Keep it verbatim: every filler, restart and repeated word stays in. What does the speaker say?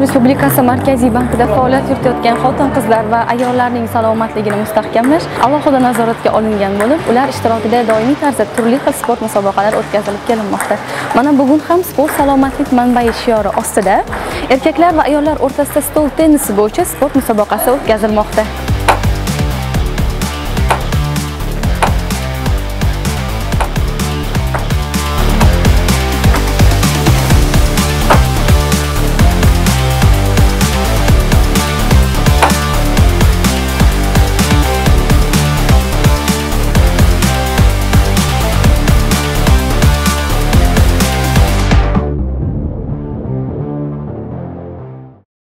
Respublikasi Markaziy bankida faoliyat yuritayotgan xotin-qizlar va ayollarning salomatligini mustahkamlash alohida nazoratga olingan bo'lib, ular ishtirokida doimiy tarzda turli xil sport musobaqalari o'tkazilib kelinmoqda. Mana bugun ham sport salomatlik manbai shiori ostida erkaklar va ayollar o'rtasida stol tennisi bo'yicha sport musobaqasi o'tkazilmoqda.